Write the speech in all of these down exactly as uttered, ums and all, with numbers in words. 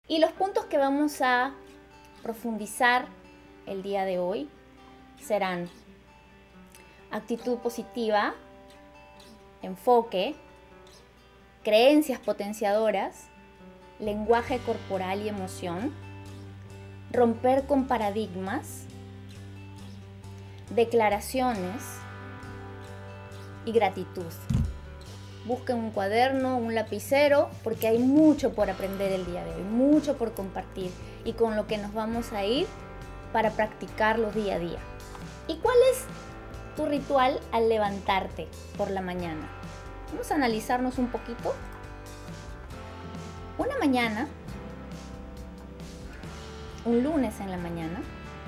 Y los puntos que vamos a profundizar el día de hoy serán actitud positiva, enfoque, creencias potenciadoras, lenguaje corporal y emoción, romper con paradigmas, declaraciones y gratitud. Busquen un cuaderno, un lapicero, porque hay mucho por aprender el día de hoy, mucho por compartir y con lo que nos vamos a ir para practicarlo día a día. ¿Y cuál es tu ritual al levantarte por la mañana? Vamos a analizarnos un poquito. Una mañana, un lunes en la mañana,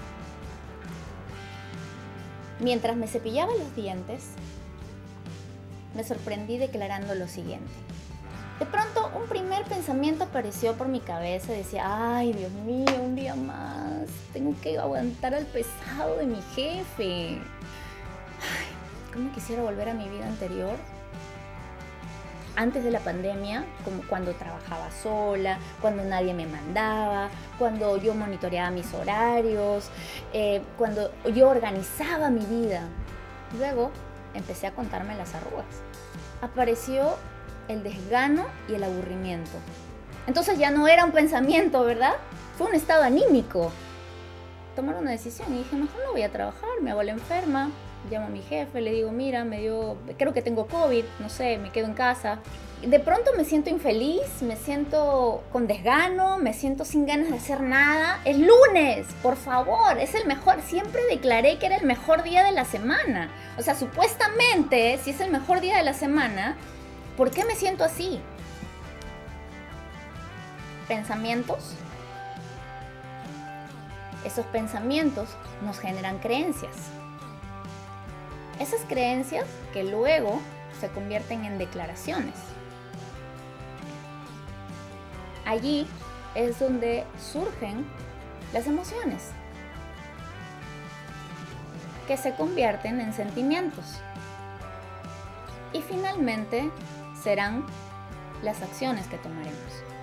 mientras me cepillaba los dientes, me sorprendí declarando lo siguiente. De pronto, un primer pensamiento apareció por mi cabeza y decía, ay, Dios mío, un día más, tengo que aguantar al pesado de mi jefe. Ay, ¿cómo quisiera volver a mi vida anterior? Antes de la pandemia, como cuando trabajaba sola, cuando nadie me mandaba, cuando yo monitoreaba mis horarios, eh, cuando yo organizaba mi vida. Luego empecé a contarme las arrugas. Apareció el desgano y el aburrimiento. Entonces ya no era un pensamiento, ¿verdad? Fue un estado anímico. Tomar una decisión y dije, mejor no voy a trabajar, me hago la enferma. Llamo a mi jefe, le digo, mira, me dio, creo que tengo COVID, no sé, me quedo en casa. De pronto me siento infeliz, me siento con desgano, me siento sin ganas de hacer nada. Es lunes, por favor, es el mejor. Siempre declaré que era el mejor día de la semana. O sea, supuestamente, si es el mejor día de la semana, ¿por qué me siento así? Pensamientos. Esos pensamientos nos generan creencias. Esas creencias que luego se convierten en declaraciones. Allí es donde surgen las emociones, que se convierten en sentimientos. Y finalmente serán las acciones que tomaremos.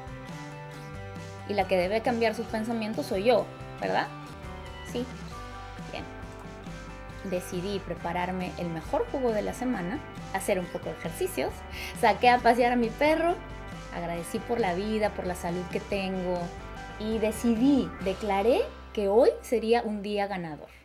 Y la que debe cambiar sus pensamientos soy yo, ¿verdad? Sí. Bien. Decidí prepararme el mejor jugo de la semana, hacer un poco de ejercicios, saqué a pasear a mi perro, agradecí por la vida, por la salud que tengo y decidí, declaré que hoy sería un día ganador.